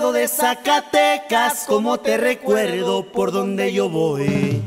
lado de Zacatecas, como te recuerdo por donde yo voy.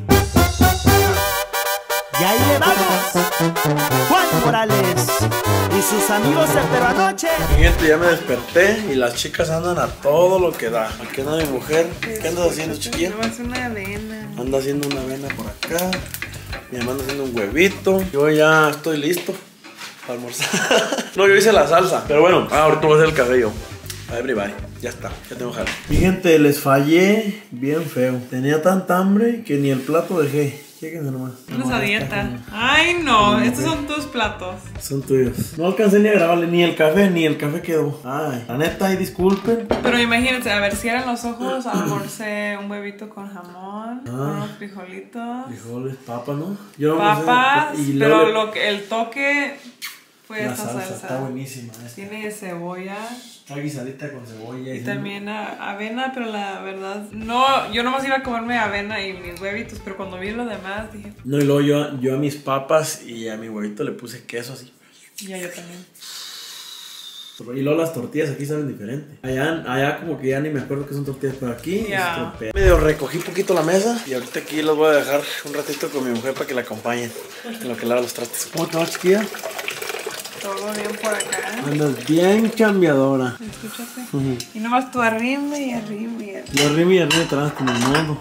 Y ahí le vamos, Juan Morales y sus amigos de Pero Anoche. Mi gente, ya me desperté y las chicas andan a todo lo que da. Aquí anda mi mujer. ¿Qué andas haciendo, chiquilla? No, es una avena. Anda haciendo una avena por acá. Mi mamá anda haciendo un huevito. Yo ya estoy listo para almorzar. No, yo hice la salsa. Pero bueno, ahorita voy a hacer el cabello. Everybody, ya está, ya tengo jale. Mi gente, les fallé bien feo. Tenía tanta hambre que ni el plato dejé. Chéquense nomás. Estás a dieta. Ay, no, estos son tus platos. Son tuyos. No alcancé ni a grabarle ni el café quedó. Ay, la neta, ahí disculpen. Pero imagínense, a ver, cierran los ojos, almorcé un huevito con jamón, unos frijolitos. Frijoles, papas, ¿no? Yo papas, no sé, y pero el toque fue la esta salsa. salsa. Está buenísima. Tiene cebolla. Está guisadita con cebolla. Y también avena, pero la verdad, no, yo nomás iba a comerme avena y mis huevitos, pero cuando vi lo demás dije... No, y luego yo a mis papas y a mi huevito le puse queso así. Ya, yo también. Y luego las tortillas aquí saben diferente. Allá como que ya ni me acuerdo que son tortillas, pero aquí ya. Medio recogí poquito la mesa y ahorita aquí los voy a dejar un ratito con mi mujer para que la acompañen en lo que lava los trastes. ¿Cómo te va, chiquilla? Todo bien por acá. Andas bien cambiadora. Escúchate. Y nomás tú arrime y arrime y arrime. Yo arriba y arriba te vas como el modo.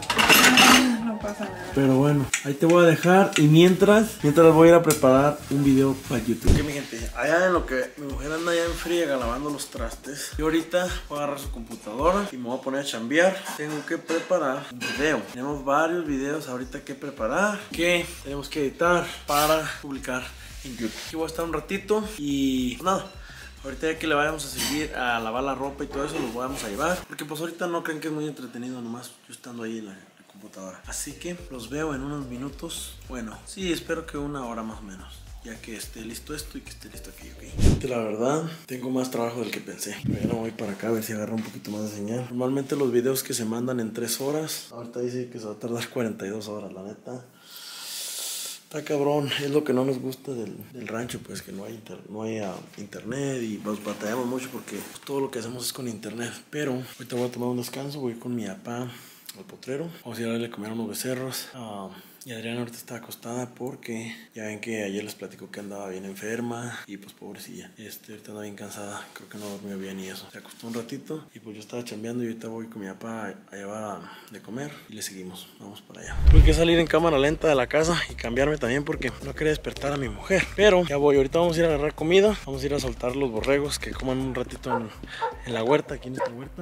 No pasa nada. Pero bueno, ahí te voy a dejar. Y mientras voy a ir a preparar un video para YouTube. Ok, mi gente, allá en lo que mi mujer anda allá en friega lavando los trastes, yo ahorita voy a agarrar su computadora y me voy a poner a chambear. Tengo que preparar un video. Tenemos varios videos ahorita que preparar, que tenemos que editar para publicar en YouTube. Aquí voy a estar un ratito y pues nada. Ahorita ya que le vayamos a seguir a lavar la ropa y todo eso, los vamos a llevar. Porque pues ahorita no creen que es muy entretenido nomás yo estando ahí en la computadora. Así que los veo en unos minutos. Bueno, sí, espero que una hora más o menos. Ya que esté listo esto y que esté listo aquí, ok. La verdad, tengo más trabajo del que pensé. Pero ya no voy para acá a ver si agarro un poquito más de señal. Normalmente los videos que se mandan en 3 horas, ahorita dice que se va a tardar 42 horas, la neta. Está cabrón, es lo que no nos gusta del rancho, pues que no hay internet y nos batallamos mucho porque pues, todo lo que hacemos es con internet. Pero ahorita voy a tomar un descanso, voy con mi papá al potrero. Vamos a ir a darle a comer a unos becerros. Y Adriana ahorita está acostada porque ya ven que ayer les platicó que andaba bien enferma y pues pobrecilla. Ahorita anda bien cansada, creo que no dormió bien y eso. Se acostó un ratito y pues yo estaba chambeando y ahorita voy con mi papá a llevar de comer y le seguimos. Vamos para allá. Tuve que salir en cámara lenta de la casa y cambiarme también porque no quería despertar a mi mujer. Pero ya voy, ahorita vamos a ir a agarrar comida, vamos a ir a soltar los borregos que coman un ratito en la huerta, aquí en esta huerta.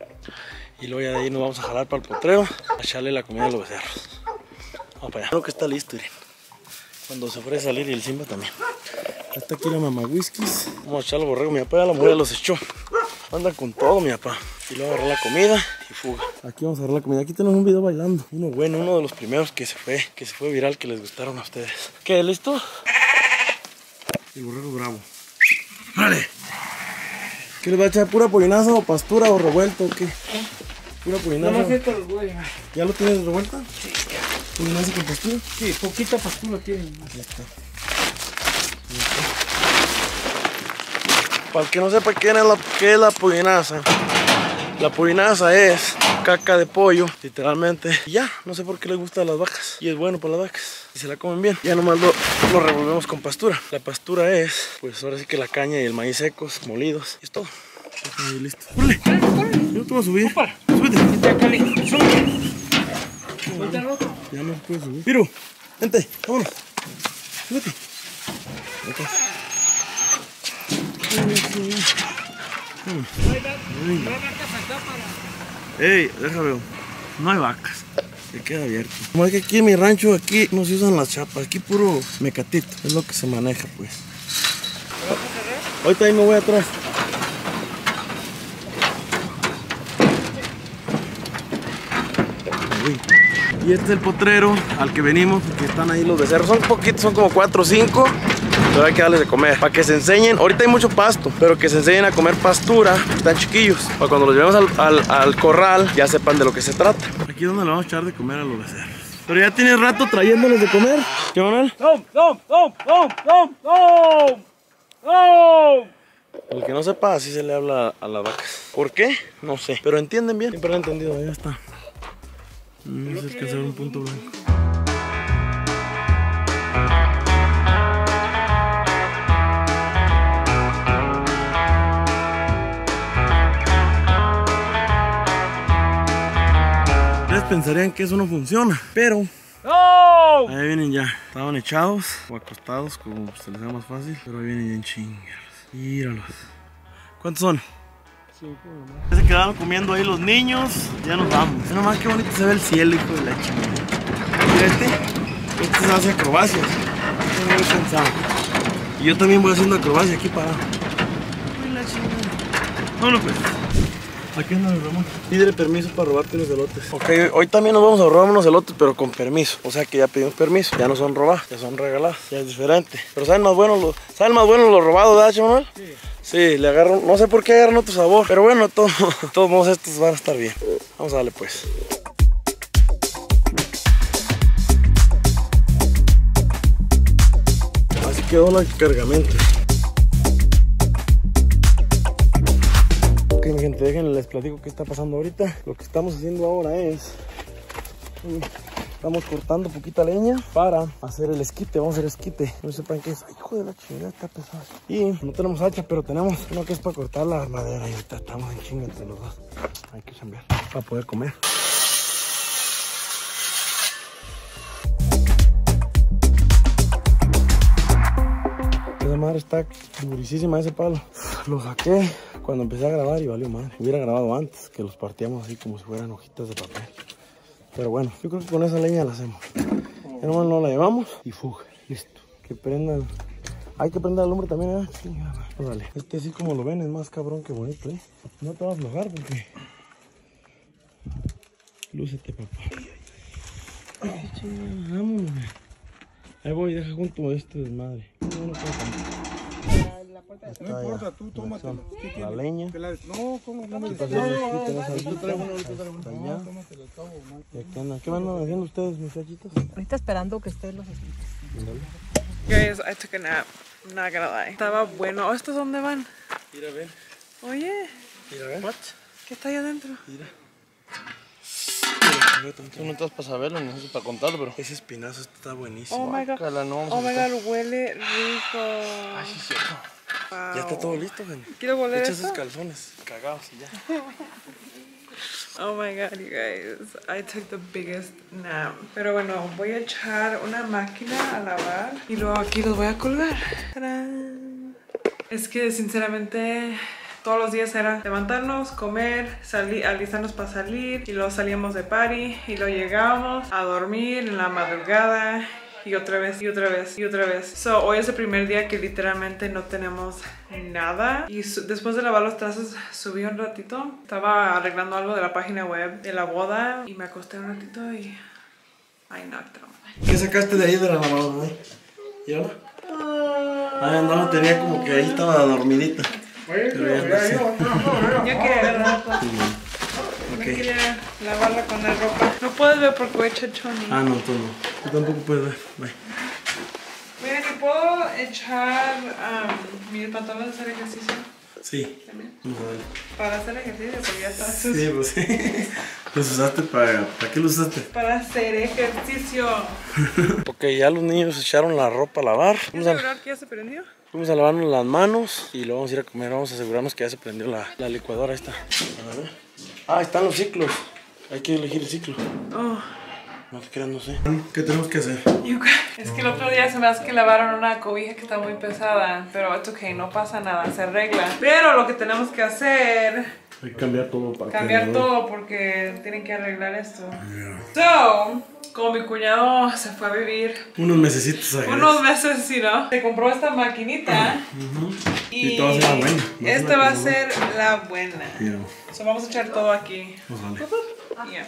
Y luego ya de ahí nos vamos a jalar para el potrero a echarle la comida a los becerros. Vamos para allá. Creo que está listo, miren. Cuando se ofrece salir y el Simba también. Está aquí la mamá whiskies. Vamos a echar los borregos. Mi papá ya la mujer los echó. Anda con todo mi papá. Y luego agarrar la comida y fuga. Aquí vamos a agarrar la comida. Aquí tenemos un video bailando. Uno bueno, uno de los primeros que se fue viral, que les gustaron a ustedes. ¿Qué? ¿Listo? El borrego bravo. ¡Vale! ¿Qué les va a echar? ¿Pura pollinazo o pastura o revuelto o qué? Pura pollinazo. No más los voy. ¿Ya lo tienes revuelta? Sí. ¿Pollinazo con pastura? Sí, poquita pastura tiene. Ahí está. Para el que no sepa qué es la pollinaza. La pollinaza es caca de pollo, literalmente. Y ya, no sé por qué les gusta a las vacas. Y es bueno para las vacas. Y se la comen bien. Ya nomás lo revolvemos con pastura. La pastura es, pues ahora sí que la caña y el maíz secos, molidos. Y es todo. Y listo. ¡Órale! Yo te voy a subir. Súbete. Ya no puedes subir. Piru, vente, vámonos. Súbete. Okay. Ey, déjame. No hay vacas. Se queda abierto. Como es que aquí en mi rancho, aquí no se usan las chapas. Aquí puro mecatito. Es lo que se maneja, pues. Ahorita ahí me voy atrás. Y este es el potrero al que venimos, porque están ahí los becerros. Son poquitos, son como 4 o 5. Pero hay que darles de comer, para que se enseñen. Ahorita hay mucho pasto, pero que se enseñen a comer pastura. Están chiquillos, para cuando los llevemos al corral ya sepan de lo que se trata. Aquí es donde le vamos a echar de comer a los becerros. Pero ya tienes rato trayéndoles de comer. ¿Qué, Manuel? El que no sepa, así se le habla a las vacas. ¿Por qué? No sé. Pero entienden bien. Siempre lo han entendido. Ya está. No sé qué hacer un punto blanco. Ustedes pensarían que eso no funciona, pero ¡No! ahí vienen ya. Estaban echados o acostados, como se les haga más fácil. Pero ahí vienen ya en chingas. Míralos. ¿Cuántos son? 5 nomás. Ya se quedaron comiendo ahí los niños. Ya nos vamos. Mira nomás qué bonito se ve el cielo, hijo de la chingada. Mira este se hace acrobacias. Estoy muy cansado. Y yo también voy haciendo acrobacia aquí parado. Uy, la chingada. Bueno pues. Aquí anda mi Ramón. Pídele permiso para robarte unos elotes. Ok, hoy también nos vamos a robar unos elotes, pero con permiso. O sea que ya pedimos permiso. Ya no son robados, ya son regalados. Ya es diferente. Pero saben más buenos los robados, ¿verdad, Manuel? Sí. Sí, le agarran, no sé por qué agarran otro sabor. Pero bueno, todos modos estos van a estar bien. Vamos a darle pues. Así quedó el cargamento. Ok, mi gente, déjenme les platico qué está pasando ahorita. Lo que estamos haciendo ahora es... Estamos cortando poquita leña para hacer el esquite. Vamos a hacer esquite. No sepan qué es. Ay, hijo de la chingada, está pesado. Y no tenemos hacha, pero tenemos uno que es para cortar la madera. Y ahorita estamos en chinga entre los dos. Hay que cambiar para poder comer. Esa madre está durísima, ese palo. Lo saqué cuando empecé a grabar y valió madre. Hubiera grabado antes, que los partíamos así como si fueran hojitas de papel. Pero bueno, yo creo que con esa leña la hacemos. Ya nomás no la llevamos y fuga. Listo. Que prendan. Hay que prender el hombre también, ¿eh? Sí, vale. Este así como lo ven es más cabrón que bonito, ¿eh? No te vas a aflojar porque... Lúcete, papá. Ay, chingada, vámonos. Ahí voy, deja junto a este desmadre. No importa, tú tómatelo. La leña. No, ¿cómo? No me ¿Qué van haciendo ustedes, muchachitos? Ahorita esperando que estén los Guys, I took a nap. I'm not gonna lie. Estaba bueno. ¿Estos dónde van? Mira, ven. Oye, Mira, ven. ¿qué está ahí adentro? Mira. Tú no estás para saberlo, ni eso para contarlo, pero ese espinazo está buenísimo. Oh my god. Oh my god, huele rico. Ay, sí, cierto. Wow. Ya está todo listo, ven. ¿Quiero volver Echa esto? esos calzones cagados y ya. Oh my god, you guys. I took the biggest nap. Pero bueno, voy a echar una máquina a lavar y luego aquí los voy a colgar. ¡Tarán! Es que sinceramente todos los días era levantarnos, comer, salir, alistarnos para salir y luego salíamos de party y luego llegábamos a dormir en la madrugada. Y otra vez, y otra vez, y otra vez. So, hoy es el primer día que literalmente no tenemos nada. Y después de lavar los trastes, subí un ratito. Estaba arreglando algo de la página web de la boda. Y me acosté un ratito y... I knocked out. ¿Qué sacaste de ahí de la lavadora? ¿Y ahora? Ah, no, tenía como que ahí estaba dormidita. Pero ya no sé. Yo quería verla. No quería lavarla con la ropa. No puedes ver porque voy a echar choni. Ah, no, tú no. Tú tampoco puedes ver. Bye. Mira, que puedo echar mis pantalones de hacer ejercicio. Sí. También. Vamos a ver. Para hacer ejercicio, porque ya está. Sí, pues sí. Los usaste para... ¿Para qué los usaste? Para hacer ejercicio. Ok, ya los niños echaron la ropa a lavar. ¿Quieres asegurar que ya se prendió? Vamos a lavarnos las manos y luego vamos a ir a comer. Vamos a asegurarnos que ya se prendió la licuadora esta. A ver. Ah, están los ciclos. Hay que elegir el ciclo. Oh. No te creas, no sé. ¿Qué tenemos que hacer? Es que el otro día se me hace que lavaron una cobija que está muy pesada. Pero es ok, no pasa nada, se arregla. Pero lo que tenemos que hacer... Hay que cambiar todo para cambiar todo porque tienen que arreglar esto. So, como mi cuñado se fue a vivir unos mesecitos ahí. unos meses, sí, ¿no? Se compró esta maquinita. Y todo va a ser la buena. Esta va a ser la buena. Yeah. So, vamos a echar todo aquí. Vale. Yeah.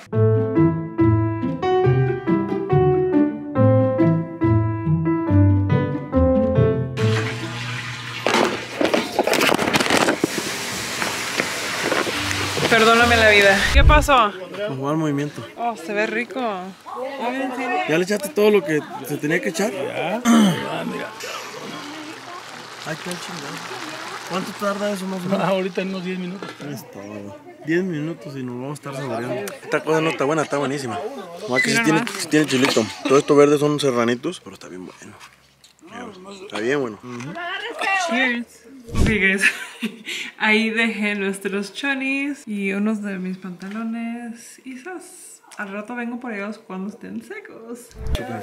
Perdóname la vida. ¿Qué pasó? Nos va el movimiento. Oh, se ve rico. ¿Ya le echaste todo lo que se tenía que echar? Ya, mira. Ay, qué chingado. ¿Cuánto tarda eso más o menos? Ahorita en unos 10 minutos. Es todo. 10 minutos y nos vamos a estar saboreando. Esta cosa no está buena, está buenísima. Nomás que sí tiene chilito. Todo esto verde son serranitos, pero está bien bueno. Está bien bueno. Cheers. Ok, guys. Ahí dejé nuestros chonis y unos de mis pantalones y esas. Al rato vengo por ellos cuando estén secos. There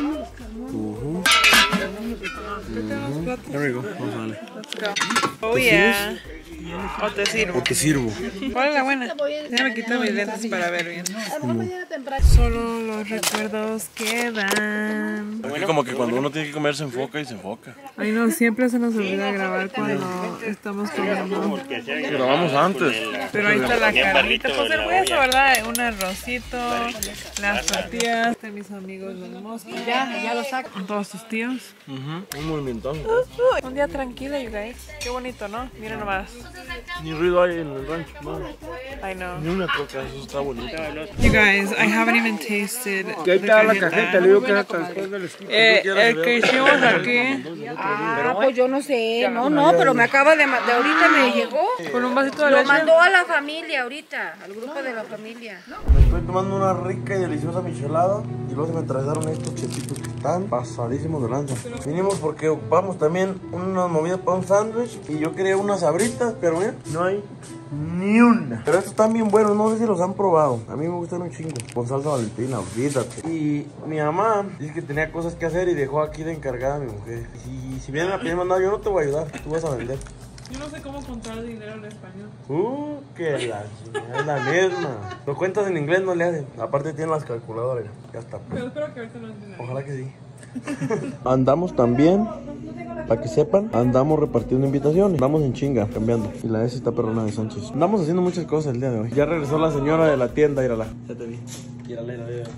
we go. Vamos a darle. Let's go. Oh yeah. O te sirvo. O te sirvo. ¿Cuál es la buena? Déjame quitar mis lentes para ver bien. Solo los recuerdos quedan. Aquí como que cuando uno tiene que comer se enfoca y se enfoca. Ay no, siempre se nos olvida grabar cuando estamos comiendo. Grabamos antes. Pero ahí está la carnita, pues el hueso, ¿verdad? Un arrocito, las tortillas de mis amigos los moscos. Ya lo saco. Con todos tus tíos. Un movimiento. Un día tranquilo, you guys. Qué bonito, ¿no? Miren nomás. Ni ruido hay en el rancho, no. I know. Ni una troca, eso está bonito. You guys, I haven't even tasted Que ahí está la cajeta, le digo que era después del esquí. el que hicimos aquí Ah, pues yo no sé. No, pero me acaba de ahorita me llegó. con un vasito de Lo leche. mandó a la familia ahorita, al grupo de la familia. Me estoy tomando una rica y deliciosa michelada y luego se me atravesaron estos chetitos que están pasadísimos de lanza. Vinimos porque ocupamos también unas movidas para un sándwich y yo quería unas sabritas, pero mira, no hay ni una. Pero estos están bien buenos, no sé si los han probado. A mí me gustan un chingo. Con salsa valentina, olvídate. Y mi mamá dice que tenía cosas que hacer y dejó aquí de encargada a mi mujer. Y si vienen a pedir mandado, yo no te voy a ayudar, tú vas a vender. Yo no sé cómo contar dinero en español. Que la chingada, es la misma. Lo cuentas en inglés, no le hacen. Aparte tienen las calculadoras. Ya está. Pero espero que ahorita no entiendan. Ojalá que sí. Andamos también, para que sepan, andamos repartiendo invitaciones. Andamos en chinga, cambiando. Y la S está perrona de Sánchez. Andamos haciendo muchas cosas el día de hoy. Ya regresó la señora de la tienda, írala. Ya te vi. Írala.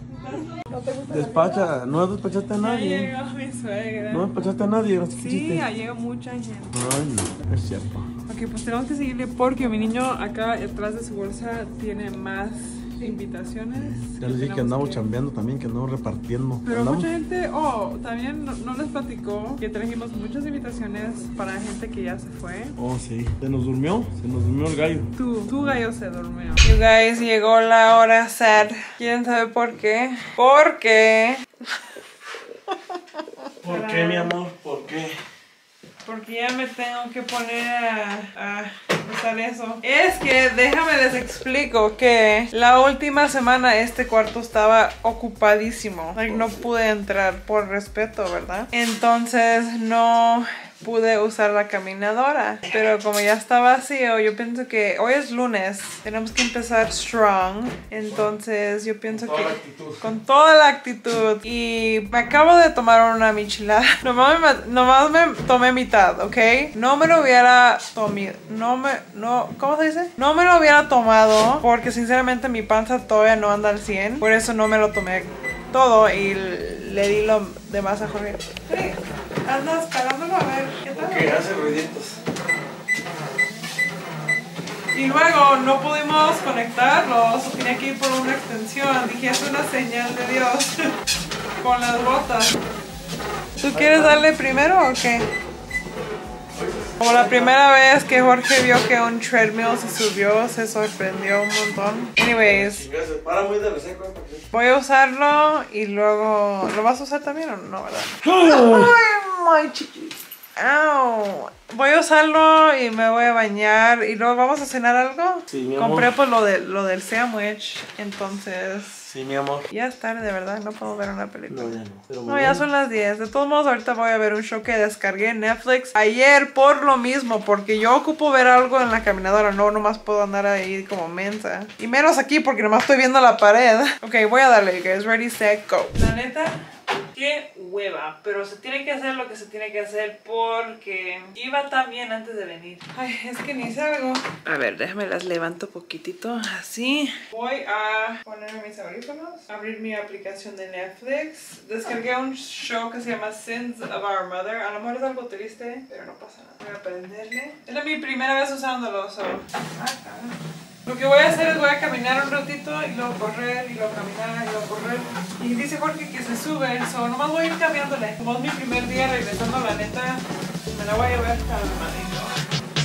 Despacha, no despachaste a Ya nadie. llegó mi suegra. No despachaste a nadie. ¿No? Sí, ya llega mucha gente. Ay, no, es cierto. Ok, pues tenemos que seguirle porque mi niño acá atrás de su bolsa tiene más invitaciones. Ya les dije que Tenemos andamos que- chambeando también, que andamos repartiendo. Pero Andamos- mucha gente, también no les platicó que trajimos muchas invitaciones para gente que ya se fue. Oh, sí. Se nos durmió el gallo. Tu gallo se durmió. You guys, llegó la hora sad. ¿Quieren saber por qué? Porque ¿Por qué, mi amor? ¿Por qué? Porque ya me tengo que poner a usar eso. Es que déjame les explico que la última semana este cuarto estaba ocupadísimo. Like, no pude entrar por respeto, ¿verdad? Entonces no pude usar la caminadora. Pero como ya está vacío, yo pienso que hoy es lunes. Tenemos que empezar strong. Entonces yo pienso que con toda la actitud. Y me acabo de tomar una michelada. Nomás me tomé mitad, ¿ok? No me lo hubiera tomado. ¿Cómo se dice? No me lo hubiera tomado porque sinceramente mi panza todavía no anda al 100. Por eso no me lo tomé todo y le di lo demás a Jorge. Sí, andas parándolo a ver. ¿Qué tal? Ok, hace ruiditos. Y luego no pudimos conectarlos, tenía que ir por una extensión. Dije, es una señal de Dios con las botas. ¿Tú quieres darle primero o qué? Como la primera vez que Jorge vio que un treadmill se subió, se sorprendió un montón. Anyways, Se para muy de reseco. voy a usarlo y luego... ¿Lo vas a usar también o no, verdad? ¡Ay, my chiquis! ¡Au! Voy a usarlo y me voy a bañar y luego vamos a cenar algo. Sí, mi amor. Compré pues lo del sandwich, entonces Sí, mi amor. ya es tarde, ¿verdad? No puedo ver una película. No, ya no. Pero No, ya son las 10. De todos modos, ahorita voy a ver un show que descargué en Netflix ayer por lo mismo, porque yo ocupo ver algo en la caminadora, no nomás puedo andar ahí como mensa. Y menos aquí porque nomás estoy viendo la pared. Ok, voy a darle, guys. Ready, set, go. La neta, qué hueva, pero se tiene que hacer lo que se tiene que hacer porque iba tan bien antes de venir. Ay, es que ni salgo. A ver, déjame las levanto poquitito, así. Voy a ponerme mis audífonos, abrir mi aplicación de Netflix. Descargué un show que se llama Sins of Our Mother. A lo mejor es algo triste, pero no pasa nada. Voy a prenderle. Era mi primera vez usándolo, so. Lo que voy a hacer es voy a caminar un ratito y luego correr y luego caminar y luego correr. Y dice Jorge que se sube, so nomás voy a ir cambiándole. Como es mi primer día regresando, la neta, me la voy a llevar calmadito.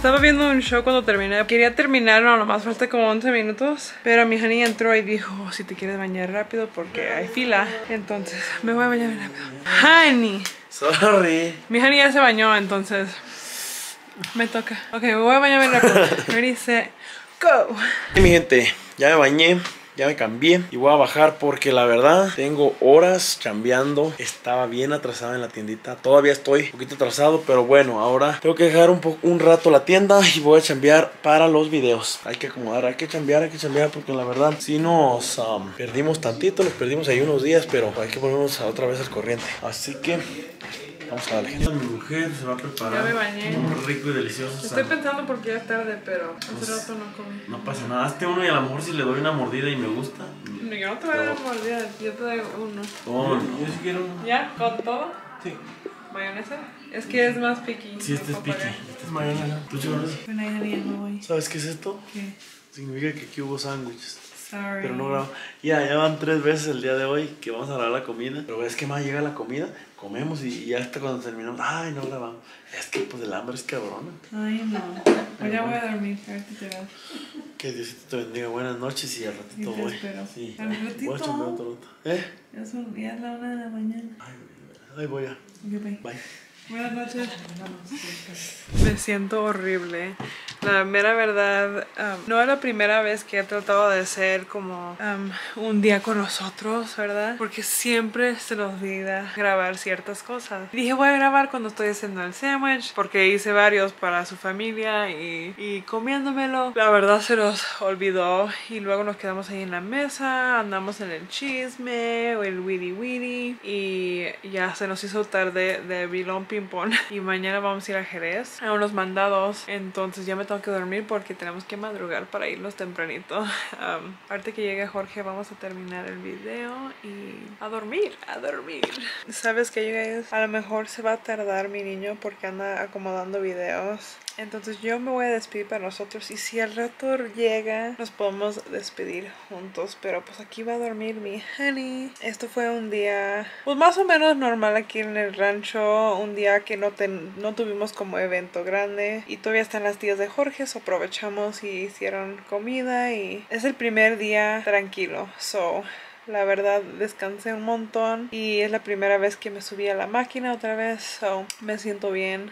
Estaba viendo un show cuando terminé. Quería terminar, no, nomás falta como 11 minutos. Pero mi honey entró y dijo, oh, si te quieres bañar rápido porque hay fila. Entonces, me voy a bañar rápido. Honey. Sorry. Mi honey ya se bañó, entonces me toca. Ok, me voy a bañar bien rápido. Ready, set, go. Y mi gente, ya me bañé. Ya me cambié y voy a bajar porque la verdad tengo horas chambeando. Estaba bien atrasada en la tiendita. Todavía estoy un poquito atrasado, pero bueno, ahora tengo que dejar un rato la tienda y voy a chambear para los videos. Hay que acomodar, hay que chambear porque la verdad sí nos perdimos tantito, nos perdimos ahí unos días, pero hay que ponernos otra vez al corriente. Así que vamos a darle. Mi mujer se va a preparar. Ya me bañé. Un rico y delicioso. Estoy pensando porque ya es tarde, pero hace rato no comí. No pasa nada, hazte uno y a lo mejor si le doy una mordida y me gusta. No, yo no te voy a dar mordida, yo te doy uno. Oh, no. Yo sí quiero uno. ¿Ya? ¿Con todo? Sí. ¿Mayonesa? Es que es más picky. Sí, este es piqui. Este es mayonesa. ¿Tú chicos? Bueno, ya no voy. ¿Sabes qué es esto? ¿Qué? Significa que aquí hubo sándwiches. Sorry. Pero no grabo. Ya van 3 veces el día de hoy que vamos a grabar la comida. Pero es que más llega la comida, comemos y ya hasta cuando terminamos, ay, no grabamos. Es que pues el hambre es cabrona. Ay, no. Pues ya voy a dormir, ahorita te vas. Que Diosito te bendiga. Buenas noches y al ratito Y te voy. espero. Sí. ¿Al ratito? Voy a chambear otro rato. Ya es la 1 de la mañana. Ay, voy a. Ok, bye. Bye. Buenas noches. Me siento horrible. La mera verdad, no es la primera vez que he tratado de hacer como un día con nosotros, ¿verdad? Porque siempre se nos olvida grabar ciertas cosas. Dije, voy a grabar cuando estoy haciendo el sándwich, porque hice varios para su familia y comiéndomelo. La verdad se nos olvidó y luego nos quedamos ahí en la mesa, andamos en el chisme o el witty witty y ya se nos hizo tarde de bilón ping pong y mañana vamos a ir a Jerez a unos mandados, entonces ya me tengo que dormir porque tenemos que madrugar para irnos tempranito. Ahorita que llegue Jorge vamos a terminar el video y a dormir. ¿Sabes qué, you guys? A lo mejor se va a tardar mi niño porque anda acomodando videos. Entonces yo me voy a despedir para nosotros y si al rato llega nos podemos despedir juntos, pero pues aquí va a dormir mi honey. Esto fue un día pues más o menos normal aquí en el rancho, un día que no tuvimos como evento grande y todavía están las tías de Jorge, so aprovechamos y hicieron comida y es el primer día tranquilo, so la verdad descansé un montón y es la primera vez que me subí a la máquina otra vez, so me siento bien.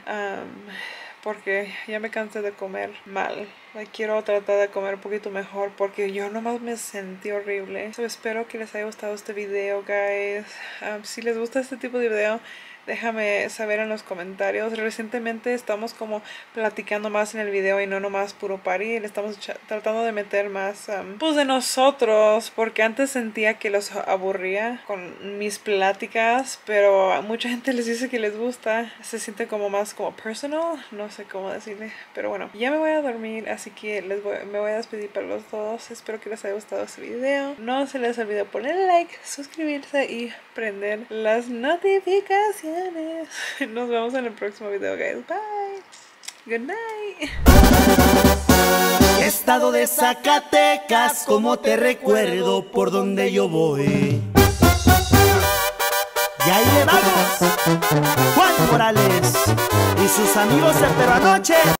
Porque ya me cansé de comer mal. Quiero tratar de comer un poquito mejor porque yo nomás me sentí horrible. So, espero que les haya gustado este video, guys. Si les gusta este tipo de video, déjame saber en los comentarios. Recientemente estamos como platicando más en el video y no nomás puro party. Le estamos tratando de meter más pues de nosotros, porque antes sentía que los aburría con mis pláticas, pero a mucha gente les dice que les gusta. Se siente como más como personal, no sé cómo decirle, pero bueno, ya me voy a dormir, así que me voy a despedir para los dos. Espero que les haya gustado este video. No se les olvide poner like, suscribirse y prender las notificaciones. Nos vemos en el próximo video, guys. Bye. Good night. Estado de Zacatecas, como te recuerdo por donde yo voy. Y ahí le vamos, Juan Morales y sus amigos de Pero Anoche.